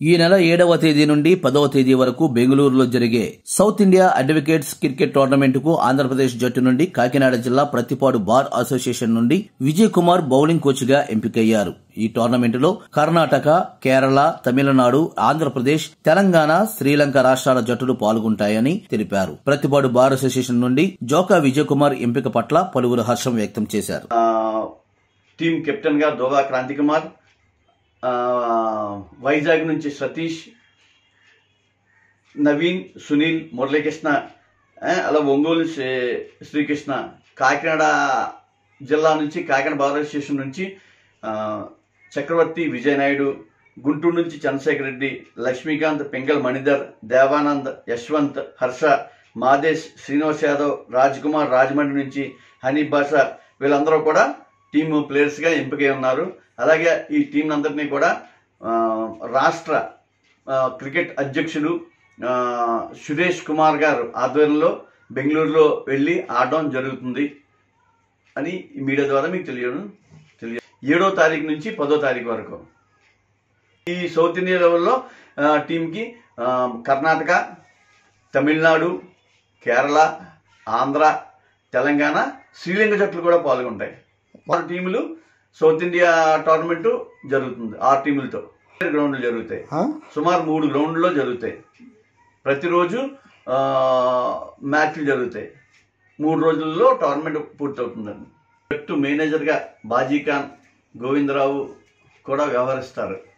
ఈ నెల 7వ తేదీ నుండి 10వ తేదీ వరకు బెంగళూరులో జరిగే South India advocates cricket tournament కు ఆంధ్రప్రదేశ్ జట్టు నుండి కాకినాడ జిల్లా ప్రతిపాడు బార్ అసోసియేషన్ నుండి విజయ్ కుమార్ బౌలింగ్ కోచ్ గా ఎంపికయ్యారు. ఈ టోర్నమెంట్ లో కర్ణాటక, కేరళ, తమిళనాడు, ఆంధ్రప్రదేశ్, తెలంగాణ, శ్రీలంక రాష్ట్రాల జట్టులు పాల్గొంటాయని తెలిపారు. ప్రతిపాడు బార్ అసోసియేషన్ నుండి జోకా విజయ్ కుమార్ ఎంపిక పట్ల పలువురు హర్షం వ్యక్తం చేశారు. టీం కెప్టెన్ గా దోవా క్రాంతి కుమార్, వైజాగ్ నుంచి సతీష్, నవీన్, సునీల్, మురళీకృష్ణ, అలా ఒంగోలు శ్రీకృష్ణ, కాకినాడ జిల్లా నుంచి కాకినాడ బార్ అసోసియేషన్ నుంచి చక్రవర్తి విజయనాయుడు, గుంటూరు నుంచి చంద్రశేఖర్ రెడ్డి, లక్ష్మీకాంత్, పింగల్ మణిధర్, దేవానంద్, యశ్వంత్, హర్ష, మాదేశ్, శ్రీనివాస్ యాదవ్, రాజ్ కుమార్ రాజమండ్రి నుంచి, హనీఫ్ బాషా వీళ్ళందరూ కూడా టీమ్ ప్లేయర్స్ గా ఎంపికై ఉన్నారు. అలాగే ఈ టీం అందరినీ కూడా రాష్ట్ర క్రికెట్ అధ్యక్షులు సురేష్ కుమార్ గారు ఆధ్వర్యంలో బెంగళూరులో వెళ్లి ఆడడం జరుగుతుంది అని మీడియా ద్వారా మీకు తెలియదు. 7వ తారీఖు నుంచి 10వ తారీఖు వరకు ఈ సౌత్ ఇండియా లెవెల్లో టీంకి కర్ణాటక, తమిళనాడు, కేరళ, ఆంధ్ర, తెలంగాణ, శ్రీలంక జట్లు కూడా పాల్గొంటాయి. 6 టీములు సౌత్ ఇండియా టోర్నమెంట్ జరుగుతుంది. 6 టీములతో గ్రౌండ్లు జరుగుతాయి. సుమారు 3 గ్రౌండ్లో జరుగుతాయి. ప్రతిరోజు మ్యాచ్లు జరుగుతాయి. 3 రోజుల్లో టోర్నమెంట్ పూర్తవుతుందండి. జట్టు మేనేజర్గా బాజీఖాన్, గోవిందరావు కూడా వ్యవహరిస్తారు.